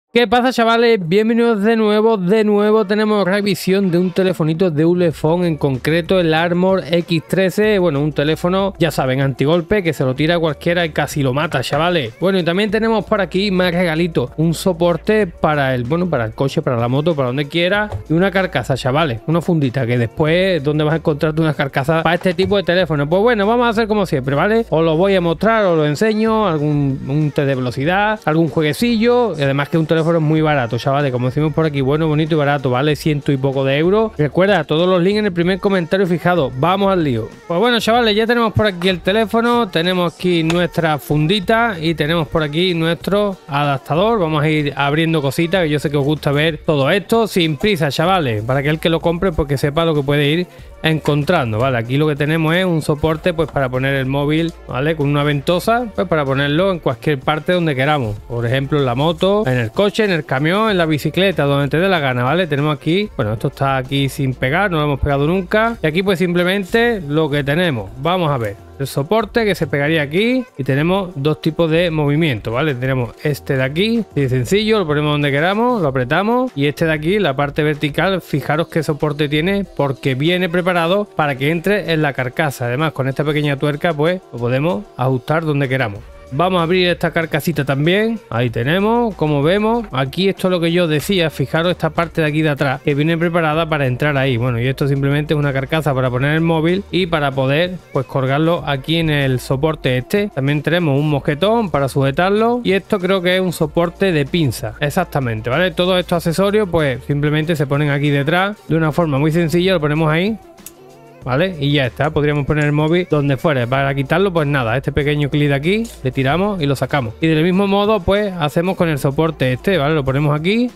¿Qué pasa, chavales? Bienvenidos de nuevo tenemos revisión de un telefonito de Ulefone, en concreto el Armor X13. Bueno, un teléfono, ya saben, antigolpe, que se lo tira a cualquiera y casi lo mata, chavales. Bueno, y también tenemos por aquí más regalitos, un soporte para el, para el coche, para la moto, para donde quiera, y una carcasa, chavales, una fundita, que después, ¿dónde vas a encontrarte una carcasa para este tipo de teléfono? Pues bueno, vamos a hacer como siempre, ¿vale? Os lo voy a mostrar, os lo enseño, un test de velocidad, algún jueguecillo, y además que un teléfono es muy barato, chavales, como decimos por aquí, bueno, bonito y barato, vale 100 y poco de euros. Recuerda, todos los links en el primer comentario fijado. Vamos al lío. Pues bueno, chavales, ya tenemos por aquí el teléfono, tenemos aquí nuestra fundita y tenemos por aquí nuestro adaptador. Vamos a ir abriendo cositas, que yo sé que os gusta ver todo esto sin prisa, chavales, para que el que lo compre porque sepa lo que puede ir encontrando, vale. Aquí lo que tenemos es un soporte pues para poner el móvil, vale, con una ventosa, pues para ponerlo en cualquier parte donde queramos, por ejemplo en la moto, en el coche, en el camión, en la bicicleta, donde te dé la gana, vale. Tenemos aquí, bueno, esto está aquí sin pegar, no lo hemos pegado nunca, y aquí pues simplemente lo que tenemos, vamos a ver el soporte que se pegaría aquí, y tenemos dos tipos de movimiento, ¿vale? Tenemos este de aquí, así sencillo, lo ponemos donde queramos, lo apretamos, y este de aquí, la parte vertical, fijaros qué soporte tiene, porque viene preparado para que entre en la carcasa. Además, con esta pequeña tuerca, pues lo podemos ajustar donde queramos. Vamos a abrir esta carcasita también. Ahí tenemos, como vemos, aquí esto es lo que yo decía, fijaros esta parte de aquí de atrás que viene preparada para entrar ahí. Bueno, y esto simplemente es una carcasa para poner el móvil y para poder pues colgarlo aquí en el soporte este. También tenemos un mosquetón para sujetarlo, y esto creo que es un soporte de pinza, exactamente, ¿vale? Todos estos accesorios pues simplemente se ponen aquí detrás de una forma muy sencilla, lo ponemos ahí, ¿vale? Y ya está, podríamos poner el móvil donde fuera. Para quitarlo, pues nada, este pequeño clip de aquí, le tiramos y lo sacamos. Y del mismo modo, pues hacemos con el soporte este, ¿vale? Lo ponemos aquí.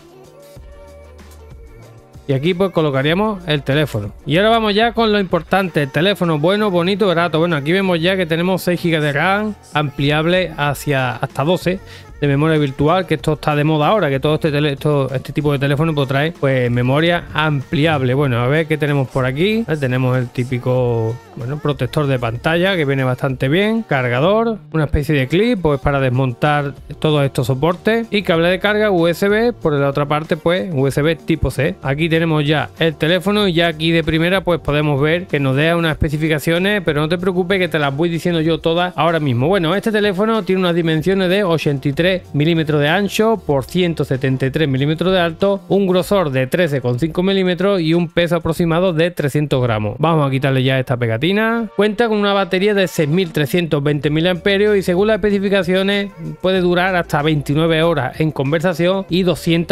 Y aquí pues colocaríamos el teléfono. Y ahora vamos ya con lo importante, el teléfono bueno, bonito, barato. Bueno, aquí vemos ya que tenemos 6 GB de RAM, ampliable hasta 12 de memoria virtual, que esto está de moda ahora, que todo este tipo de teléfono pues trae pues memoria ampliable. Bueno, a ver qué tenemos por aquí. Tenemos el típico, bueno, protector de pantalla, que viene bastante bien, cargador, una especie de clip pues para desmontar todos estos soportes, y cable de carga USB, por la otra parte pues USB tipo C. Aquí tenemos ya el teléfono, y ya aquí de primera pues podemos ver que nos da unas especificaciones, pero no te preocupes que te las voy diciendo yo todas ahora mismo. Bueno, este teléfono tiene unas dimensiones de 83 milímetros de ancho por 173 milímetros de alto, un grosor de 13,5 milímetros y un peso aproximado de 300 gramos. Vamos a quitarle ya esta pegatina. Cuenta con una batería de 6320 mAh, y según las especificaciones puede durar hasta 29 horas en conversación y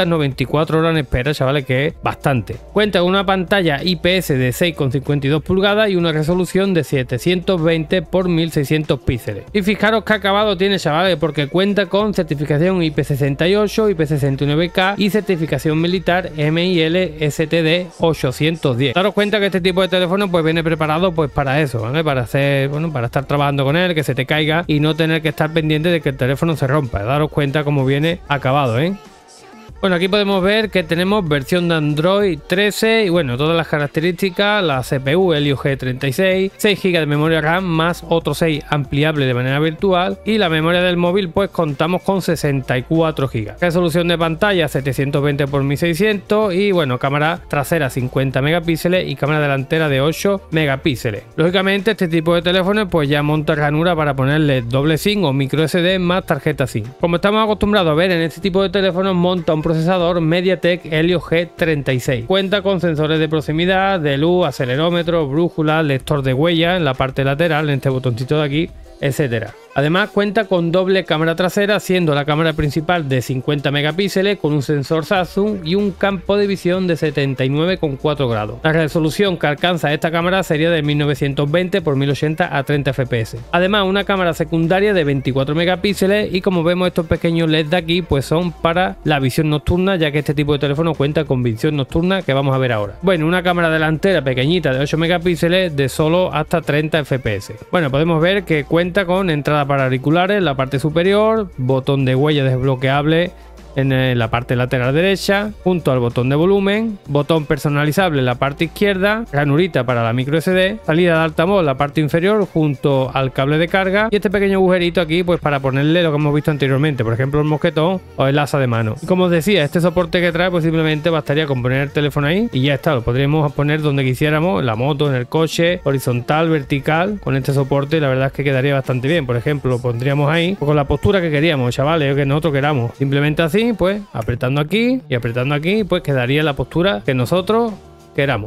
294 horas en espera, chavales, que es bastante. Cuenta con una pantalla IPS de 6,52 pulgadas y una resolución de 720 x 1600 píxeles. Y fijaros qué acabado tiene, chavales, porque cuenta con certificación IP68, IP69K y certificación militar MIL STD 810. Daros cuenta que este tipo de teléfono pues viene preparado pues para eso, ¿vale? Para hacer, bueno, para estar trabajando con él, que se te caiga y no tener que estar pendiente de que el teléfono se rompa. Daros cuenta cómo viene acabado, ¿eh? Bueno, aquí podemos ver que tenemos versión de Android 13 y bueno, todas las características, la CPU Helio G36, 6 GB de memoria RAM más otros 6 ampliable de manera virtual, y la memoria del móvil pues contamos con 64 GB. Resolución de pantalla 720 x 1600 y bueno, cámara trasera 50 megapíxeles y cámara delantera de 8 megapíxeles. Lógicamente este tipo de teléfonos pues ya monta ranura para ponerle doble SIM o micro SD más tarjeta SIM. Como estamos acostumbrados a ver en este tipo de teléfonos, monta un procesador MediaTek Helio G36. Cuenta con sensores de proximidad, de luz, acelerómetro, brújula, lector de huella en la parte lateral, en este botoncito de aquí, etcétera. Además cuenta con doble cámara trasera, siendo la cámara principal de 50 megapíxeles con un sensor Samsung y un campo de visión de 79,4 grados. La resolución que alcanza esta cámara sería de 1920 x 1080 a 30 fps. Además una cámara secundaria de 24 megapíxeles, y como vemos estos pequeños LED de aquí pues son para la visión nocturna, ya que este tipo de teléfono cuenta con visión nocturna, que vamos a ver ahora. Bueno, una cámara delantera pequeñita de 8 megapíxeles de solo hasta 30 fps. Bueno, podemos ver que cuenta con entrada para auriculares en la parte superior, botón de huella desbloqueable en la parte lateral derecha, junto al botón de volumen, botón personalizable en la parte izquierda, ranurita para la micro SD, salida de altavoz en la parte inferior junto al cable de carga y este pequeño agujerito aquí pues para ponerle lo que hemos visto anteriormente, por ejemplo el mosquetón o el asa de mano. Y como os decía, este soporte que trae pues simplemente bastaría con poner el teléfono ahí y ya está, lo podríamos poner donde quisiéramos, en la moto, en el coche, horizontal, vertical, con este soporte la verdad es que quedaría bastante bien. Por ejemplo, lo pondríamos ahí con la postura que queríamos, chavales, o que nosotros queramos, simplemente así, pues apretando aquí y apretando aquí, pues quedaría la postura que nosotros queramos.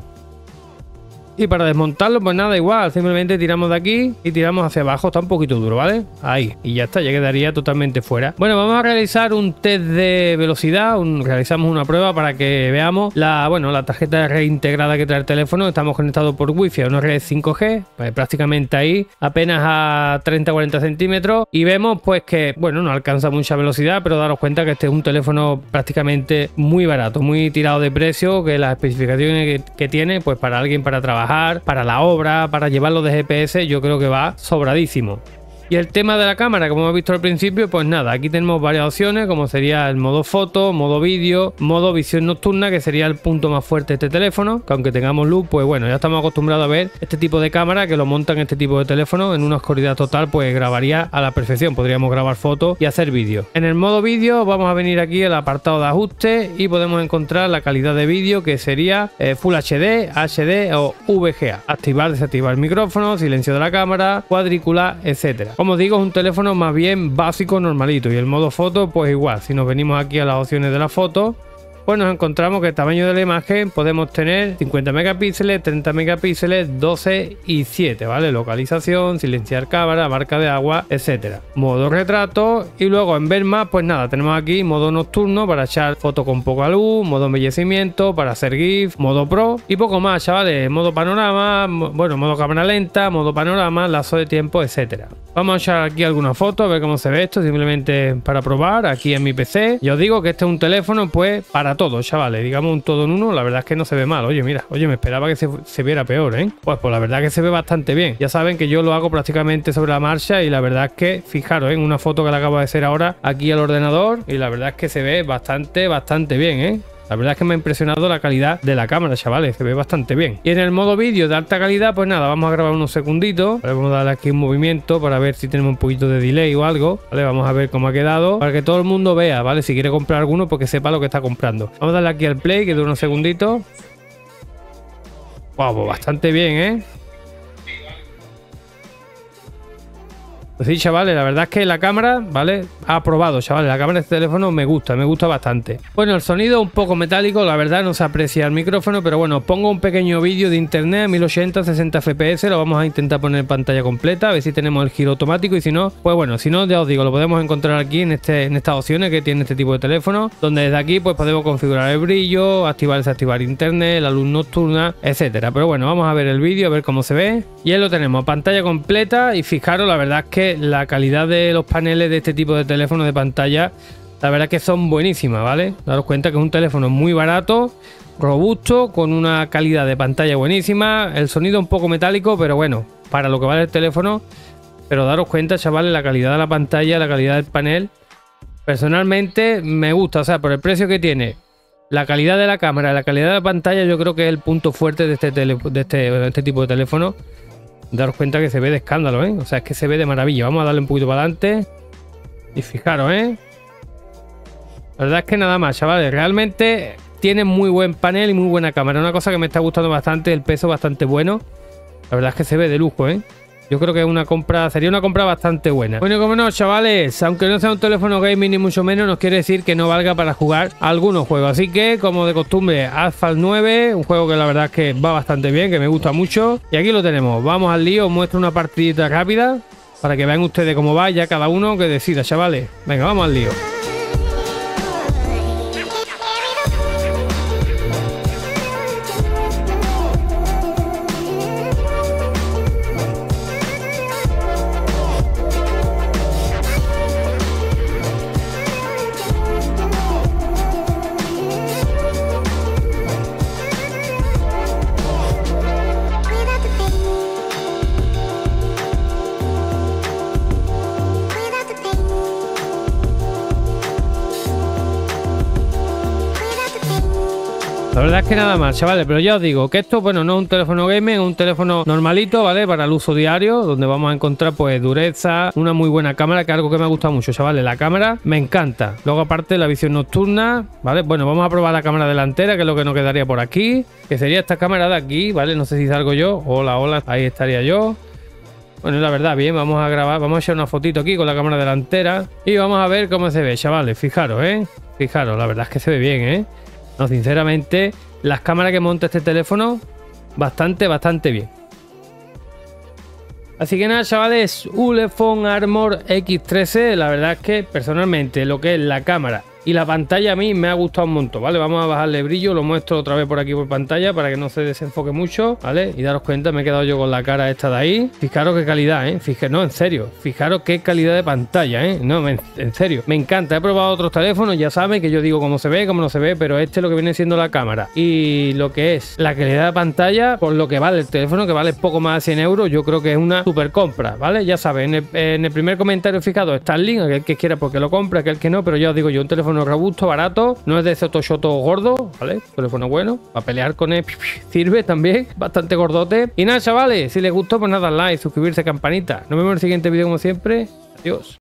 Y para desmontarlo, pues nada, igual, simplemente tiramos de aquí y tiramos hacia abajo, está un poquito duro, ¿vale? Ahí, y ya está, ya quedaría totalmente fuera. Bueno, vamos a realizar un test de velocidad, realizamos una prueba para que veamos la tarjeta de red integrada que trae el teléfono. Estamos conectados por wifi a una red 5G, pues prácticamente ahí, apenas a 30-40 centímetros, y vemos pues que, bueno, no alcanza mucha velocidad, pero daros cuenta que este es un teléfono prácticamente muy barato, muy tirado de precio, que las especificaciones que tiene, pues para alguien para trabajar, para la obra, para llevarlo de GPS, yo creo que va sobradísimo. Y el tema de la cámara, como hemos visto al principio, pues nada, aquí tenemos varias opciones, como sería el modo foto, modo vídeo, modo visión nocturna, que sería el punto más fuerte de este teléfono, que aunque tengamos luz, pues bueno, ya estamos acostumbrados a ver este tipo de cámara que lo montan en este tipo de teléfono, en una oscuridad total, pues grabaría a la perfección, podríamos grabar fotos y hacer vídeo. En el modo vídeo vamos a venir aquí al apartado de ajustes y podemos encontrar la calidad de vídeo, que sería Full HD, HD o VGA. Activar, desactivar el micrófono, silencio de la cámara, cuadrícula, etcétera. Como os digo, es un teléfono más bien básico, normalito. Y el modo foto, pues igual, si nos venimos aquí a las opciones de la foto, pues nos encontramos que el tamaño de la imagen podemos tener 50 megapíxeles, 30 megapíxeles, 12 y 7, ¿vale? Localización, silenciar cámara, marca de agua, etcétera. Modo retrato y luego en ver más, pues nada, tenemos aquí modo nocturno para echar foto con poca luz, modo embellecimiento para hacer GIF, modo pro y poco más, chavales. Modo panorama, bueno, modo cámara lenta, modo panorama, lazo de tiempo, etcétera. Vamos a echar aquí algunas fotos, a ver cómo se ve esto, simplemente para probar aquí en mi PC. Ya os digo que este es un teléfono pues para todo, chavales, digamos un todo en uno. La verdad es que no se ve mal. Oye, mira, oye, me esperaba que se viera peor, ¿eh? Pues la verdad que se ve bastante bien. Ya saben que yo lo hago prácticamente sobre la marcha y la verdad es que, fijaros, en una foto que le acabo de hacer ahora aquí al ordenador y la verdad es que se ve bastante bien, ¿eh? La verdad es que me ha impresionado la calidad de la cámara, chavales, se ve bastante bien. Y en el modo vídeo de alta calidad, pues nada, vamos a grabar unos segunditos. ¿Vale? Vamos a darle aquí un movimiento para ver si tenemos un poquito de delay o algo. ¿Vale? Vamos a ver cómo ha quedado, para que todo el mundo vea, ¿vale? Si quiere comprar alguno, porque sepa lo que está comprando. Vamos a darle aquí al play, que dura unos segunditos. Wow, pues bastante bien, ¿eh? Pues sí, chavales, la verdad es que la cámara, ¿vale? Ha probado, chavales, la cámara de este teléfono me gusta bastante. Bueno, el sonido un poco metálico, la verdad no se aprecia el micrófono, pero bueno, pongo un pequeño vídeo de internet a 1080, 60 fps, lo vamos a intentar poner en pantalla completa, a ver si tenemos el giro automático y si no, pues bueno, si no, ya os digo, lo podemos encontrar aquí en estas opciones que tiene este tipo de teléfono, donde desde aquí pues podemos configurar el brillo, activar, desactivar internet, la luz nocturna, etcétera. Pero bueno, vamos a ver el vídeo, a ver cómo se ve. Y ahí lo tenemos, pantalla completa y fijaros, la verdad es que la calidad de los paneles de este tipo de teléfono de pantalla, la verdad es que son buenísimas, ¿vale? Daros cuenta que es un teléfono muy barato, robusto, con una calidad de pantalla buenísima, el sonido un poco metálico, pero bueno, para lo que vale el teléfono. Pero daros cuenta, chavales, la calidad de la pantalla, la calidad del panel, personalmente me gusta, o sea, por el precio que tiene, la calidad de la cámara, la calidad de la pantalla, yo creo que es el punto fuerte de este tipo de teléfono. Daros cuenta que se ve de escándalo, ¿eh? O sea, es que se ve de maravilla. Vamos a darle un poquito para adelante. Y fijaros, ¿eh? La verdad es que nada más, chavales. Realmente tiene muy buen panel y muy buena cámara. Una cosa que me está gustando bastante, el peso bastante bueno. La verdad es que se ve de lujo, ¿eh? Yo creo que es una compra, sería una compra bastante buena. Bueno, como no, chavales, aunque no sea un teléfono gaming ni mucho menos, nos quiere decir que no valga para jugar algunos juegos. Así que, como de costumbre, Asphalt 9, un juego que la verdad es que va bastante bien, que me gusta mucho. Y aquí lo tenemos. Vamos al lío, os muestro una partidita rápida para que vean ustedes cómo va, ya cada uno que decida, chavales. Venga, vamos al lío. La verdad es que nada más, chavales, pero ya os digo que esto, bueno, no es un teléfono gamer, es un teléfono normalito, ¿vale? Para el uso diario, donde vamos a encontrar pues dureza, una muy buena cámara, que es algo que me ha gustado mucho, chavales. La cámara me encanta. Luego aparte la visión nocturna, ¿vale? Bueno, vamos a probar la cámara delantera, que es lo que nos quedaría por aquí, que sería esta cámara de aquí, ¿vale? No sé si salgo yo. Hola, hola, ahí estaría yo. Bueno, la verdad, bien, vamos a grabar, vamos a echar una fotito aquí con la cámara delantera y vamos a ver cómo se ve, chavales. Fijaros, fijaros, la verdad es que se ve bien, No, sinceramente, las cámaras que monta este teléfono, bastante bien. Así que nada, chavales, Ulefone Armor X13, la verdad es que personalmente lo que es la cámara y la pantalla a mí me ha gustado un montón, ¿vale? Vamos a bajarle brillo, lo muestro otra vez por aquí por pantalla para que no se desenfoque mucho, ¿vale? Y daros cuenta, me he quedado yo con la cara esta de ahí. Fijaros qué calidad, no, en serio, fijaros qué calidad de pantalla, no, en serio, me encanta. He probado otros teléfonos, ya saben que yo digo cómo se ve, cómo no se ve, pero este es lo que viene siendo la cámara y lo que es la calidad de pantalla, por lo que vale el teléfono, que vale poco más de 100 euros, yo creo que es una super compra, ¿vale? Ya saben, en el primer comentario fijado está el link, aquel que quiera porque lo compre, aquel que no, pero ya os digo yo, un teléfono robusto, barato, no es de ese Otoshoto gordo, ¿vale? Teléfono bueno, para pelear con él sirve también, bastante gordote. Y nada, chavales, si les gustó, pues nada, like, suscribirse, campanita. Nos vemos en el siguiente vídeo como siempre. Adiós.